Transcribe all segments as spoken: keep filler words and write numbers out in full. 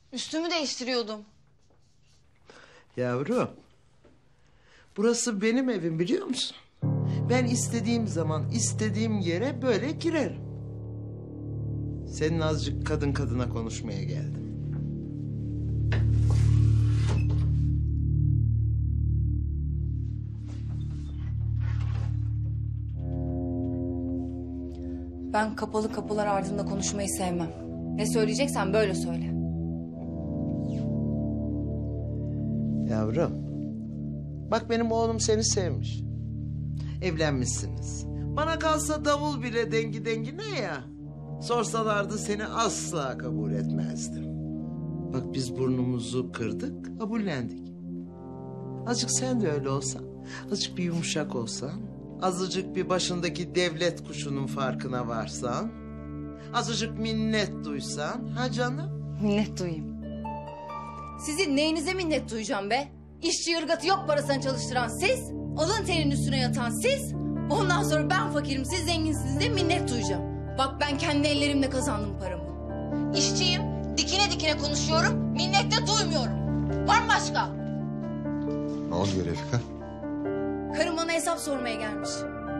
Üstümü değiştiriyordum. Yavrum, burası benim evim biliyor musun? Ben istediğim zaman istediğim yere böyle girerim. Senin azıcık kadın kadına konuşmaya geldim. Ben kapalı kapılar ardında konuşmayı sevmem. Ne söyleyeceksen böyle söyle. Yavrum, bak benim oğlum seni sevmiş. Evlenmişsiniz. Bana kalsa davul bile dengi dengi ne ya? Sorsalardı seni asla kabul etmezdim. Bak biz burnumuzu kırdık, kabullendik. Azıcık sen de öyle olsan, azıcık bir yumuşak olsan, azıcık bir başındaki devlet kuşunun farkına varsan, azıcık minnet duysan, ha canım? Minnet duyayım. Sizin neyinize minnet duyacağım be? İşçi ırgatı yok parasını çalıştıran siz, alın terinin üstüne yatan siz. Ondan sonra ben fakirim, siz zenginsiniz diye minnet duyacağım. Bak ben kendi ellerimle kazandım paramı. İşçiyim, dikine dikine konuşuyorum, minnet de duymuyorum. Var mı başka? Ne oluyor Refika? Karım bana hesap sormaya gelmiş.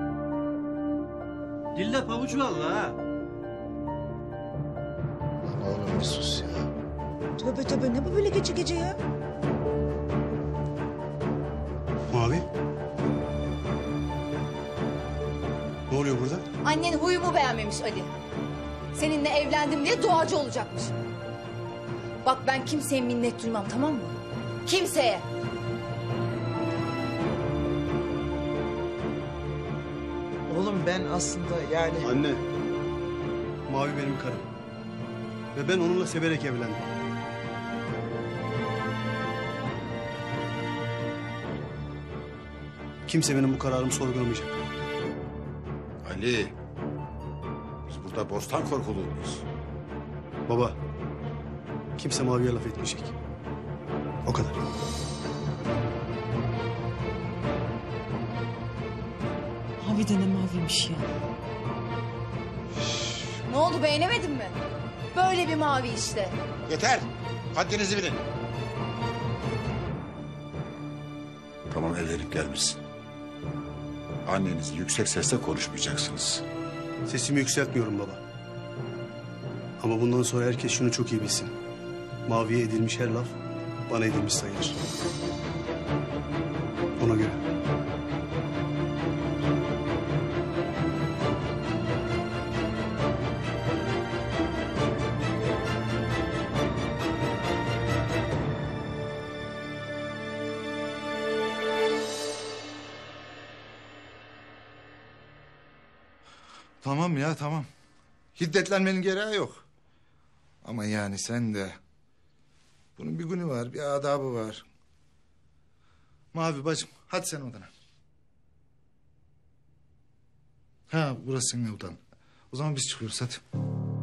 Dille pabuç vallahi ha. Lan oğlum bir sus ya. Tövbe tövbe ne bu böyle gece gece ya? Mavi. Ne oluyor burada? Annen huyumu beğenmemiş Ali. Seninle evlendim diye duacı olacakmış. Bak ben kimseye minnet duymam, tamam mı? Kimseye. Oğlum ben aslında yani... Anne. Mavi benim karım. Ve ben onunla severek evlendim. Kimse benim bu kararımı sorgulamayacak. Ali. Biz burada bostan korkuluyuz. Baba. Kimse Mavi'ye laf etmeyecek. O kadar. Mavi de ne maviymiş ya. Ne oldu, beğenemedin mi? Böyle bir mavi işte. Yeter. Haddinizi bilin. Tamam evlenip gelmişsin. Annenizle yüksek sesle konuşmayacaksınız. Sesimi yükseltmiyorum baba. Ama bundan sonra herkes şunu çok iyi bilsin. Mavi'ye edilmiş her laf bana edilmiş sayılır. Ona göre. Tamam ya tamam. Hiddetlenmenin gereği yok. Ama yani sen de... Bunun bir günü var, bir adabı var. Mavi bacım, hadi sen odana. Ha, burası senin odan. O zaman biz çıkıyoruz, hadi.